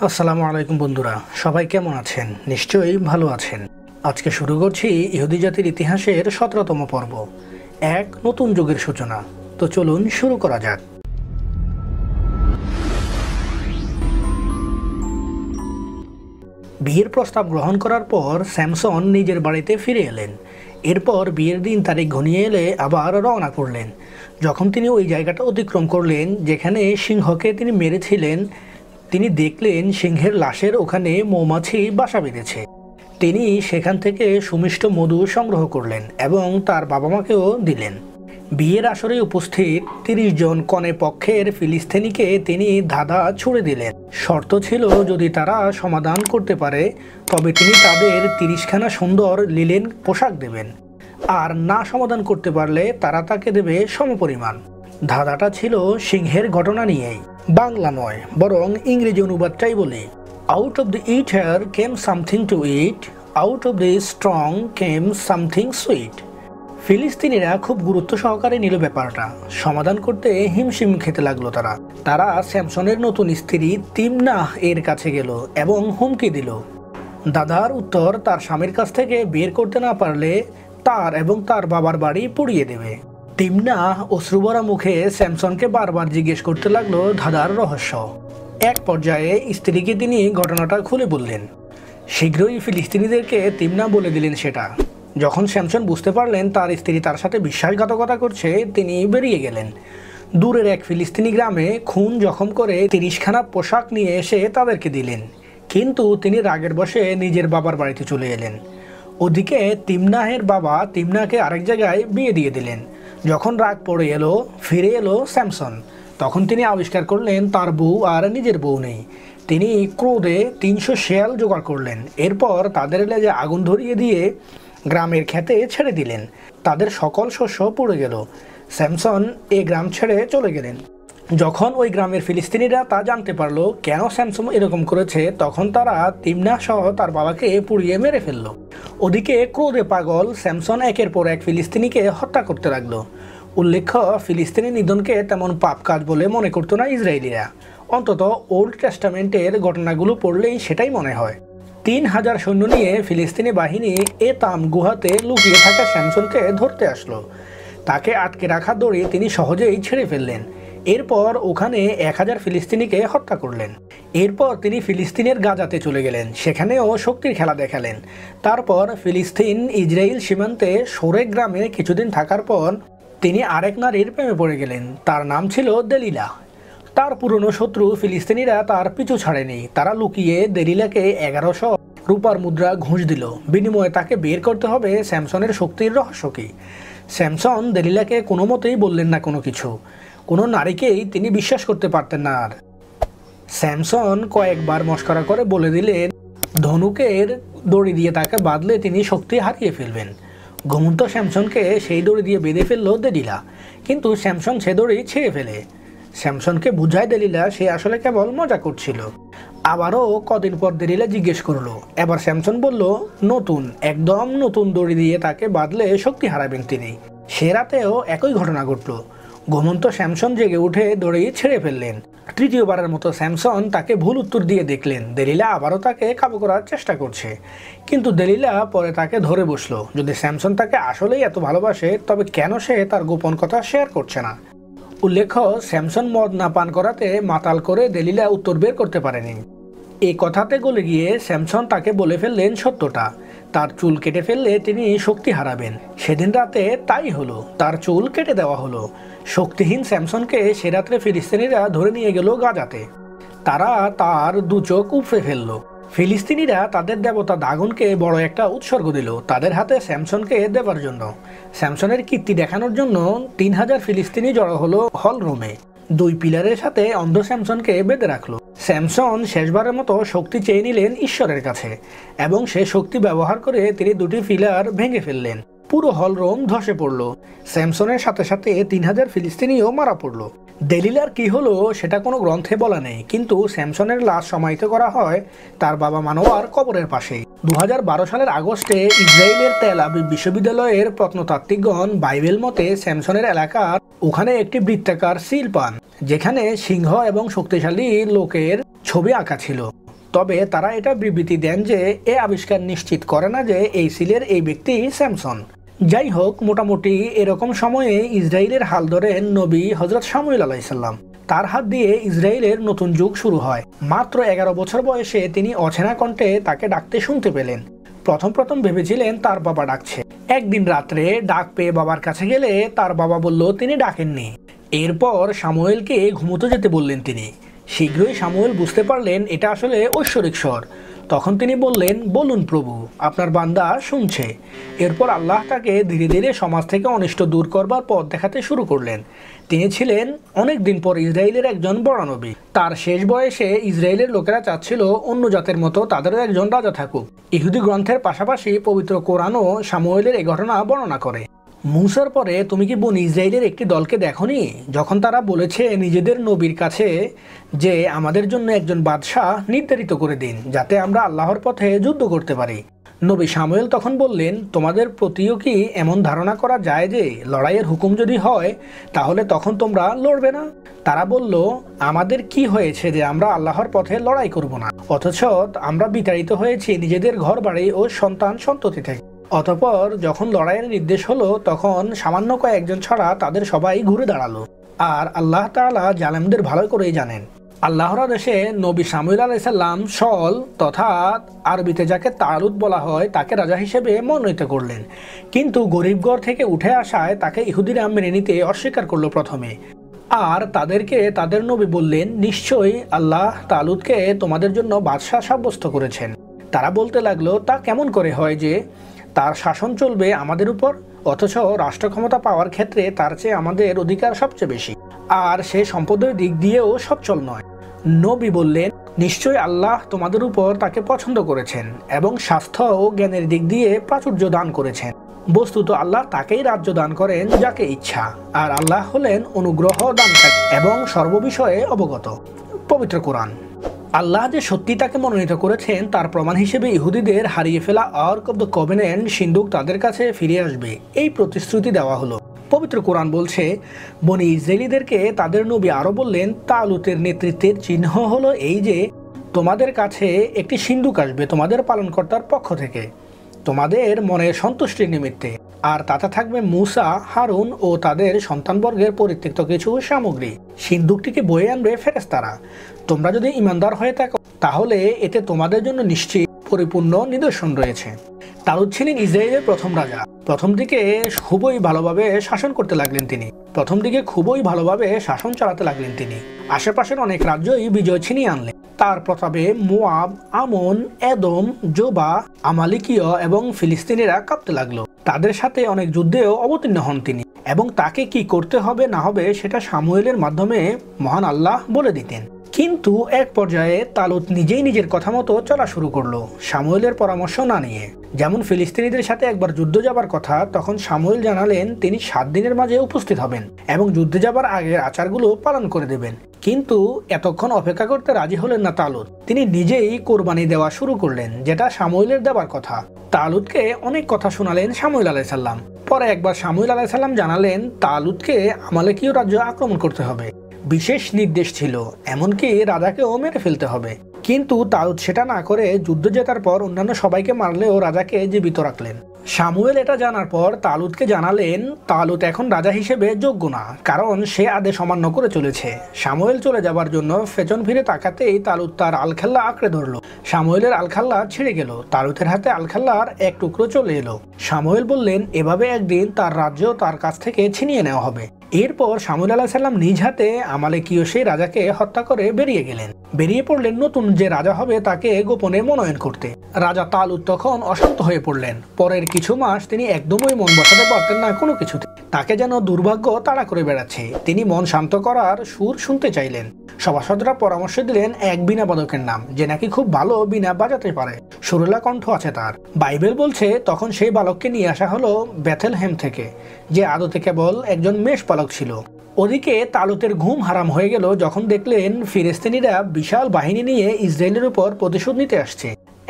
আসসালামু আলাইকুম বন্ধুরা, সবাই কেমন আছেন? নিশ্চয়ই ভালো আছেন। আজকে শুরু করছি ইহুদি জাতির ইতিহাসের 17তম পর্ব, এক নতুন যুগের সূচনা। তো চলুন শুরু করা যাক। বিয়ের প্রস্তাব গ্রহণ করার পর স্যামসন নিজের বাড়িতে ফিরে এলেন। এরপর বিয়ের দিন তারিখ ঘনিয়ে এলে আবার রওনা করলেন। যখন তিনি ওই জায়গাটা অতিক্রম করলেন যেখানে সিংহকে তিনি মেরেছিলেন, তিনি দেখলেন সিংহের লাশের ওখানে মৌমাছি বাসা বেঁধেছে। তিনি সেখান থেকে সুমিষ্ট মধু সংগ্রহ করলেন এবং তার বাবা মাকেও দিলেন। বিয়ের আসরে উপস্থিত 30 জন কনে পক্ষের ফিলিস্তিনিকে তিনি ধাঁধা ছুড়ে দিলেন। শর্ত ছিল যদি তারা সমাধান করতে পারে তবে তিনি তাদের 30খানা সুন্দর লিনেন পোশাক দেবেন, আর না সমাধান করতে পারলে তারা তাকে দেবে সমপরিমাণ। ধাঁধাটা ছিল সিংহের ঘটনা নিয়েই। বাংলা নয়, বরং ইংরেজি অনুবাদটাই বলি। Out of the eater came something to eat, out of the strong came something sweet. ফিলিস্তিনিরা খুব গুরুত্ব সহকারে নিল ব্যাপারটা। সমাধান করতে হিমশিম খেতে লাগলো তারা স্যামসনের নতুন স্ত্রী তিমনাহ এর কাছে গেল এবং হুমকি দিল। দাদার উত্তর তার স্বামীর কাছ থেকে বের করতে না পারলে তার এবং তার বাবার বাড়ি পুড়িয়ে দেবে। তিমনাহ অশ্রুভরা মুখে স্যামসনকে বারবার জিজ্ঞেস করতে লাগলো দাদার রহস্য। এক পর্যায়ে স্ত্রীকে তিনি ঘটনাটা খুলে বললেন। শীঘ্রই ফিলিস্তিনিদেরকে তিমনাহ বলে দিলেন সেটা। যখন স্যামসন বুঝতে পারলেন তার স্ত্রী তার সাথে বিশ্বাসঘাতকতা করছে, তিনি বেরিয়ে গেলেন। দূরের এক ফিলিস্তিনি গ্রামে খুন জখম করে 30খানা পোশাক নিয়ে এসে তাদেরকে দিলেন, কিন্তু তিনি রাগের বশে নিজের বাবার বাড়িতে চলে এলেন। ওদিকে তিমনাহের বাবা তিমনাকে আরেক জায়গায় বিয়ে দিয়ে দিলেন। যখন রাগ পড়ে এলো, ফিরে এলো স্যামসন, তখন তিনি আবিষ্কার করলেন তার বউ আর নিজের বউ নেই। তিনি ক্রোধে 300 শেয়াল জোগাড় করলেন। এরপর তাদের লেজে আগুন ধরিয়ে দিয়ে গ্রামের খেতে ছেড়ে দিলেন। তাদের সকল শস্য পুড়ে গেল। স্যামসন এই গ্রাম ছেড়ে চলে গেলেন। যখন ওই গ্রামের ফিলিস্তিনিরা তা জানতে পারলো কেন স্যামসন এরকম করেছে, তখন তারা তিমনাহ সহ তার বাবাকে পুড়িয়ে মেরে ফেলল। ওদিকে ক্রোধে পাগল স্যামসন একের পর এক ফিলিস্তিনিকে হত্যা করতে লাগলো। উল্লেখ্য, ফিলিস্তিনি নিধনকে তেমন পাপ কাজ বলে মনে করতো না ইসরায়েলিরা। অন্তত ওল্ড টেস্টামেন্টের ঘটনাগুলো পড়লেই সেটাই মনে হয়। 3000 সৈন্য নিয়ে ফিলিস্তিনি বাহিনী এতাম গুহাতে লুকিয়ে থাকা স্যামসনকে ধরতে আসলো। তাকে আটকে রাখা দড়ি তিনি সহজেই ছেড়ে ফেললেন। এরপর ওখানে 1000 ফিলিস্তিনিকে হত্যা করলেন। এরপর তিনি ফিলিস্তিনের গাজাতে চলে গেলেন, সেখানেও শক্তির খেলা দেখালেন। তারপর ফিলিস্তিন ইসরায়েল সীমান্তে সোরেক গ্রামে কিছুদিন থাকার পর তিনি আরেক নারীর প্রেমে পড়ে গেলেন। তার নাম ছিল দেলিলা। তার পুরনো শত্রু ফিলিস্তিনিরা তার পিছু ছাড়েনি। তারা লুকিয়ে দেলিলাকে 1100 রূপার মুদ্রা ঘুষ দিল। বিনিময়ে তাকে বের করতে হবে স্যামসনের শক্তির রহস্য কি। স্যামসন দেলিলাকে কোনো মতেই বললেন না কোনো কিছু। কোনো নারীকেই তিনি বিশ্বাস করতে পারতেন না। আর স্যামসন কয়েকবার মস্করা করে বলে দিলেন ধনুকের দড়ি দিয়ে তাকে বাঁধলে তিনি শক্তি হারিয়ে ফেলবেন। ঘুমন্ত স্যামসনকে সেই দড়ি দিয়ে বেঁধে ফেলল দেলিলা, কিন্তু স্যামসন সে দড়ি ছেড়ে ফেলে। স্যামসনকে বুঝায় দেলিলা সে আসলে কেবল মজা করছিল। আবারও কদিন পর দেলিলা জিজ্ঞেস করলো। এবার স্যামসন বলল একদম নতুন দড়ি দিয়ে তাকে বাঁধলে শক্তি হারাবেন তিনি। সে রাতেও একই ঘটনা ঘটল। ঘুমন্ত স্যামসন জেগে উঠে দড়ি ছেড়ে ফেললেন। তৃতীয়বারের মতো স্যামসন তাকে ভুল উত্তর দিয়ে দেখলেন দেলিলা আবারও তাকে কাবু করার চেষ্টা করছে, কিন্তু দেলিলা পরে তাকে ধরে বসলো। যদি স্যামসন তাকে আসলেই এত ভালোবাসে তবে কেন সে তার গোপন কথা শেয়ার করছে না। উল্লেখ্য, স্যামসন মদ না পান করাতে মাতাল করে দেলিলা উত্তর বের করতে পারেনি। এই কথাতে গলে গিয়ে স্যামসন তাকে বলে ফেললেন সত্যটা, তার চুল কেটে ফেললে তিনি শক্তি হারাবেন। সেদিন রাতে তাই হলো, তার চুল কেটে দেওয়া হলো। শক্তিহীন স্যামসনকে সে রাত্রে ফিলিস্তিনিরা ধরে নিয়ে গেল গাজাতে। তারা তার 2 চোখ উপড়ে ফেললো। ফিলিস্তিনিরা তাদের দেবতা দাগনকে বড় একটা উৎসর্গ দিল তাদের হাতে স্যামসনকে দেবার জন্য। স্যামসনের কীর্তি দেখানোর জন্য 3000 ফিলিস্তিনি জড়ো হলো হল রুমে। 2 পিলারের সাথে অন্ধ স্যামসনকে বেঁধে রাখলো। স্যামসন শেষবারের মতো শক্তি চেয়ে নিলেন ঈশ্বরের কাছে এবং সে শক্তি ব্যবহার করে তিনি 2টি পিলার ভেঙে ফেললেন। পুরো হল রুম ধসে পড়ল। স্যামসনের সাথে সাথে 3000 ফিলিস্তিনিও মারা পড়ল। দেলিলার কি হলো সেটা কোনো গ্রন্থে বলা নেই, কিন্তু স্যামসনের লাশ সমাহিত করা হয় তার বাবা মানোয়ার কবরের পাশেই। 2012 সালের আগস্টে ইসরায়েলের তেল আবিব বিশ্ববিদ্যালয়ের প্রত্নতাত্ত্বিকগণ বাইবেল মতে স্যামসনের এলাকার ওখানে একটি বৃত্তাকার সিল পান, যেখানে সিংহ এবং শক্তিশালী লোকের ছবি আঁকা ছিল। তবে তারা এটা বিবৃতি দেন যে এ আবিষ্কার নিশ্চিত করে না যে এই সিলের এই ব্যক্তি স্যামসন। যাই হোক, মোটামুটি এরকম সময়ে ইসরায়েলের হাল ধরেন নবী হজরত শামুয়েল আলাইসাল্লাম। তার হাত দিয়ে ইসরায়েলের নতুন যুগ শুরু হয়। মাত্র 11 বছর বয়সে তিনি অচেনা কণ্ঠে তাকে ডাকতে শুনতে পেলেন। প্রথম ভেবেছিলেন তার বাবা ডাকছে। একদিন রাত্রে ডাক পেয়ে বাবার কাছে গেলে তার বাবা বলল তিনি ডাকেননি। এরপর শামুয়েলকে ঘুমোতে যেতে বললেন তিনি। শীঘ্রই শামুয়েল বুঝতে পারলেন এটা আসলে ঐশ্বরিক স্বর। তখন তিনি বললেন, বলুন প্রভু, আপনার বান্দা শুনছে। এরপর আল্লাহ তাকে ধীরে ধীরে সমাজ থেকে অনিষ্ট দূর করবার পথ দেখাতে শুরু করলেন। তিনি ছিলেন অনেক দিন পর ইসরায়েলের একজন বড় নবী। তার শেষ বয়সে ইসরায়েলের লোকেরা চাচ্ছিল অন্য জাতের মতো তাদেরও একজন রাজা থাকুক। ইহুদি গ্রন্থের পাশাপাশি পবিত্র কোরআনও শামুয়েলের এই ঘটনা বর্ণনা করে। মূসার পরে তুমি কি বনি ইসরায়েলের একটি দলকে দেখোনি, যখন তারা বলেছে নিজেদের নবীর কাছে যে আমাদের জন্য একজন বাদশাহ নির্ধারিত করে দিন, যাতে আমরা আল্লাহর পথে যুদ্ধ করতে পারি। নবী শামুয়েল তখন বললেন, তোমাদের প্রতিও কি এমন ধারণা করা যায় যে লড়াইয়ের হুকুম যদি হয় তাহলে তখন তোমরা লড়বে না? তারা বলল, আমাদের কি হয়েছে যে আমরা আল্লাহর পথে লড়াই করব না, অথচ আমরা বিতাড়িত হয়েছি নিজেদের ঘর বাড়ি ও সন্তান সন্ততি থেকে। অতঃপর যখন লড়াইয়ের নির্দেশ হলো তখন সামান্য কয়েকজন ছাড়া তাদের সবাই ঘুরে দাঁড়ালো। আর আল্লাহ তাআলা জালেমদের ভালো করেই জানেন। আল্লাহর আদেশে নবী শামুয়েল আলাইসাল্লাম শল তথা আরবিতে যাকে তালুত বলা হয় তাকে রাজা হিসেবে মনোনীত করলেন। কিন্তু গরিব ঘর থেকে উঠে আসায় তাকে ইহুদিরা মেনে নিতে অস্বীকার করলো প্রথমে। আর তাদেরকে তাদের নবী বললেন, নিশ্চয়ই আল্লাহ তালুতকে তোমাদের জন্য বাদশাহ সাব্যস্ত করেছেন। তারা বলতে লাগলো, তা কেমন করে হয় যে তার শাসন চলবে আমাদের উপর, অথচ রাষ্ট্র ক্ষমতা পাওয়ার ক্ষেত্রে তার চেয়ে আমাদের অধিকার সবচেয়ে বেশি, আর সে সম্পদের দিক দিয়েও সচ্ছল নয়। নবী বললেন, নিশ্চয়ই আল্লাহ তোমাদের উপর তাকে পছন্দ করেছেন এবং স্বাস্থ্য ও জ্ঞানের দিক দিয়ে প্রাচুর্য দান করেছেন। বস্তুত আল্লাহ তাকেই রাজ্য দান করেন যাকে ইচ্ছা, আর আল্লাহ হলেন অনুগ্রহ দানকারী এবং সর্ববিষয়ে অবগত। পবিত্র কোরআন। আল্লাহ যে সত্যি তাকে মনোনীত করেছেন তার প্রমাণ হিসেবে ইহুদিদের হারিয়ে ফেলা আর্ক অব দ্য কভেনেন্ট সিন্দুক তাদের কাছে ফিরে আসবে, এই প্রতিশ্রুতি দেওয়া হলো। পবিত্র কোরআন বলছে, বনি ইসরায়েলীদেরকে তাদের নবী আরো বললেন, তালুতের নেতৃত্বের চিহ্ন হলো এই যে তোমাদের কাছে একটি সিন্দুক আসবে তোমাদের পালনকর্তার পক্ষ থেকে, তোমাদের মনের সন্তুষ্টির নিমিত্তে, আর তাতে থাকবে মূসা, হারুন ও তাদের সন্তানবর্গের পরিত্যক্ত কিছু সামগ্রী। সিন্দুকটিকে বয়ে আনবে ফেরেশতারা। তোমরা যদি ঈমানদার হয়ে থাকো তাহলে এতে তোমাদের জন্য নিশ্চিত পরিপূর্ণ নিদর্শন রয়েছে। তালুত ছিলেন ইসরায়েলের প্রথম রাজা। প্রথম দিকে খুবই ভালোভাবে শাসন চালাতে লাগলেন তিনি। আশেপাশের অনেক রাজ্যই বিজয় ছিনিয়ে আনলেন। তার প্রতাপে মোয়াব, আমন, এদম, জোবা, আমালিকীয় এবং ফিলিস্তিনিরা কাঁপতে লাগলো। তাদের সাথে অনেক যুদ্ধেও অবতীর্ণ হন তিনি, এবং তাকে কি করতে হবে না হবে সেটা শামুয়েলের মাধ্যমে মহান আল্লাহ বলে দিতেন। কিন্তু এক পর্যায়ে তালুত নিজেই নিজের কথা মতো চলা শুরু করলো, শামুয়েলের পরামর্শ না নিয়ে। যেমন ফিলিস্তিনিদের সাথে একবার যুদ্ধ যাবার কথা, তখন শামুয়েল জানালেন তিনি 7 দিনের মাঝে উপস্থিত হবেন এবং যুদ্ধে যাবার আগের আচারগুলো পালন করে দেবেন। কিন্তু এতক্ষণ অপেক্ষা করতে রাজি হলেন না তালুত। তিনি নিজেই কোরবানি দেওয়া শুরু করলেন, যেটা শামুয়েলের দেবার কথা। তালুতকে অনেক কথা শোনালেন শামুয়েল আলাইসাল্লাম। পরে একবার শামুয়েল আলাইসাল্লাম জানালেন তালুতকে আমালেকীয় রাজ্য আক্রমণ করতে হবে। বিশেষ নির্দেশ ছিল, এমনকি রাজাকেও মেরে ফেলতে হবে। কিন্তু তালুত সেটা না করে যুদ্ধ জেতার পর অন্যান্য সবাইকে মারলেও রাজাকে জীবিত রাখলেন। শামুয়েল এটা জানার পর তালুতকে জানালেন তালুত এখন রাজা হিসেবে যোগ্য না, কারণ সে আদেশ অমান্য করে চলেছে। শামুয়েল চলে যাবার জন্য পেছন ফিরে তাকাতেই তালুত তার আলখাল্লা আঁকড়ে ধরলো। শামুয়েলের আলখাল্লা ছিঁড়ে গেল, তালুতের হাতে আলখাল্লার এক টুকরো চলে এলো। শামুয়েল বললেন এভাবে একদিন তার রাজ্য তার কাছ থেকে ছিনিয়ে নেওয়া হবে। এরপর শামুয়েল আলাইহিসসালাম নিজ হাতে আমালেকীয় সেই রাজাকে হত্যা করে বেরিয়ে পড়লেন নতুন যে রাজা হবে তাকে গোপনে মনোনয়ন করতে। রাজা তালুত তখন অশান্ত হয়ে পড়লেন। পরের কিছু মাস তিনি একদমই মন বসাতে পারতেন না কোনো কিছুতে। তাকে যেন দুর্ভাগ্য তাড়া করে বেড়াচ্ছে। তিনি মন শান্ত করার সুর শুনতে চাইলেন। সভাসদরা পরামর্শ দিলেন এক বীণা বাদকের নাম, যে নাকি খুব ভালো বীণা বাজাতে পারে, সুরেলা কণ্ঠ আছে তার। বাইবেল বলছে তখন সেই বালককে নিয়ে আসা হলো বেথেলহেম থেকে, যে আদতে কেবল একজন মেষপালক ছিল। ওদিকে তালুতের ঘুম হারাম হয়ে গেল যখন দেখলেন ফিলিস্তিনিরা বিশাল বাহিনী নিয়ে ইসরায়েলের উপর প্রতিশোধ নিতে আসছে।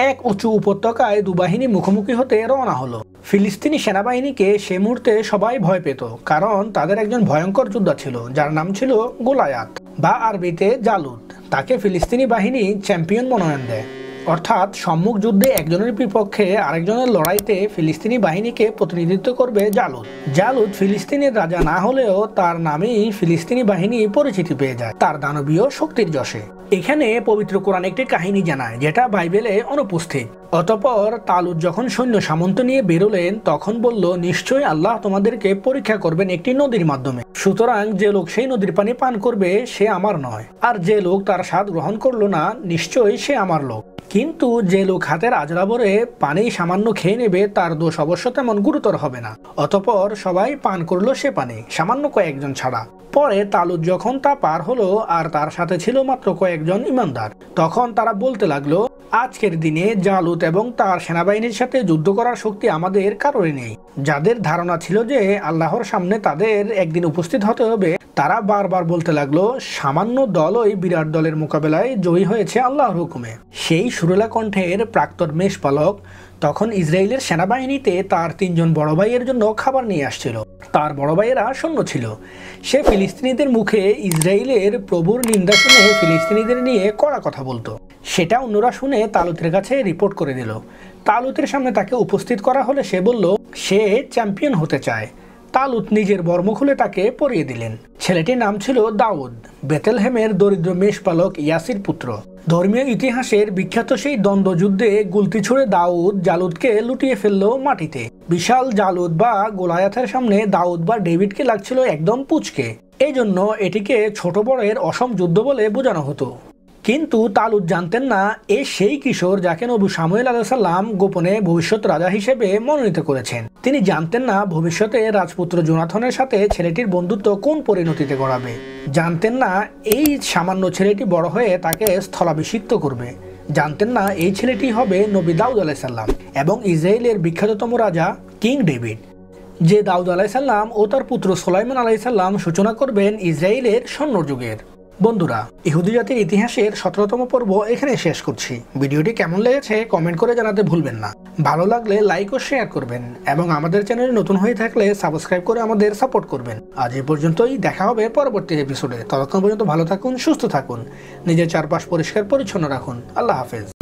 এক উঁচু উপত্যকায় দুবাহিনী মুখোমুখি হতে রওনা হলো। ফিলিস্তিনি সেনাবাহিনীকে সে মুহূর্তে সবাই ভয় পেত, কারণ তাদের একজন ভয়ঙ্কর যোদ্ধা ছিল যার নাম ছিল গোলায়াত বা আরবিতে জালুত। তাকে ফিলিস্তিনি বাহিনী চ্যাম্পিয়ন মনোনয়ন দেয়, অর্থাৎ সম্মুখ যুদ্ধে একজনের বিপক্ষে আরেকজনের লড়াইতে ফিলিস্তিনি বাহিনীকে প্রতিনিধিত্ব করবে জালুত। জালুত ফিলিস্তিনের রাজা না হলেও তার নামেই ফিলিস্তিনি বাহিনী পরিচিতি পেয়ে যায় তার দানবীয় শক্তির যশে। এখানে পবিত্র কোরআন একটি কাহিনী জানায় যেটা বাইবেলে অনুপস্থিত। অতঃপর তালুত যখন সৈন্য সামন্ত নিয়ে বেরোলেন তখন বলল, নিশ্চয়ই আল্লাহ তোমাদেরকে পরীক্ষা করবেন একটি নদীর মাধ্যমে, সুতরাং যে লোক সেই নদীর পানি পান করবে সে আমার নয়, আর যে লোক তার স্বাদ গ্রহণ করলো না নিশ্চয়ই সে আমার লোক। কিন্তু যে লোক হাতের আজরা ভরে পানি সামান্য খেয়ে নেবে তার দোষ অবশ্য তেমন গুরুতর হবে না। অতঃপর সবাই পান করলো সে পানি, সামান্য কয়েকজন ছাড়া। পরে তালুত যখন তা পার হলো আর তার সাথে ছিল মাত্র কয়েকজন ইমানদার, তখন তারা বলতে লাগলো, আজকের দিনে জালুত এবং তার সেনাবাহিনীর সাথে যুদ্ধ করার শক্তি আমাদের কারোরই নেই। যাদের ধারণা ছিল যে আল্লাহর সামনে তাদের একদিন উপস্থিত হতে হবে, তারা বারবার বলতে লাগলো, সামান্য দলই বিরাট দলের মোকাবেলায় জয়ী হয়েছে আল্লাহর হুকুমে। সেই সুরেলা কণ্ঠের প্রাক্তন মেষপালক তখন ইসরায়েলের সেনাবাহিনীতে তার 3 জন বড় ভাইয়ের জন্য খাবার নিয়ে আসছিল। তার বড় ভাইয়েরা সৈন্য ছিল। সে ফিলিস্তিনিদের মুখে ইসরায়েলের প্রভুর নিন্দা শুনে ফিলিস্তিনিদের নিয়ে কড়া কথা বলতো। সেটা অন্যরা শুনে তালুতের কাছে রিপোর্ট করে দিল। তালুতের সামনে তাকে উপস্থিত করা হলে সে বলল সে চ্যাম্পিয়ন হতে চায়। তালুত নিজের বর্ম খুলে তাকে পরিয়ে দিলেন। ছেলেটির নাম ছিল দাউদ, বেতেলহেমের দরিদ্র মেষপালক ইয়াসির পুত্র। ধর্মীয় ইতিহাসের বিখ্যাত সেই দ্বন্দ্বযুদ্ধে গুলতি ছুড়ে দাউদ জালুদকে লুটিয়ে ফেললো মাটিতে। বিশাল জালুদ বা গোলায়াথের সামনে দাউদ বা ডেভিডকে লাগছিল একদম পুচকে। এই জন্য এটিকে ছোট বড়ের অসম যুদ্ধ বলে বোঝানো হতো। কিন্তু তালুত জানতেন না এ সেই কিশোর যাকে নবী সামুয়েল আলাইহিস সালাম গোপনে ভবিষ্যৎ রাজা হিসেবে মনোনীত করেছেন। তিনি জানতেন না ভবিষ্যতে রাজপুত্র জোনাথনের সাথে ছেলেটির বন্ধুত্ব কোন পরিণতিতে গড়াবে। জানতেন না এই সামান্য ছেলেটি বড় হয়ে তাকে স্থলাভিষিক্ত করবে। জানতেন না এই ছেলেটি হবে নবী দাউদ আলাইহিস সালাম এবং ইসরায়েলের বিখ্যাততম রাজা কিং ডেভিড, যে দাউদ আলাইহিস সালাম ও তার পুত্র সুলাইমান আলাইহিস সালাম সূচনা করবেন ইসরায়েলের স্বর্ণযুগের। বন্ধুরা, ইহুদি জাতির ইতিহাসের 17তম পর্ব এখানে শেষ করছি। ভিডিওটি কেমন লেগেছে কমেন্ট করে জানাতে ভুলবেন না। ভালো লাগলে লাইক ও শেয়ার করবেন এবং আমাদের চ্যানেলে নতুন হয়ে থাকলে সাবস্ক্রাইব করে আমাদের সাপোর্ট করবেন। আজ এই পর্যন্তই, দেখা হবে পরবর্তী এপিসোডে। ততক্ষণ পর্যন্ত ভালো থাকুন, সুস্থ থাকুন, নিজের চারপাশ পরিষ্কার পরিচ্ছন্ন রাখুন। আল্লাহ হাফেজ।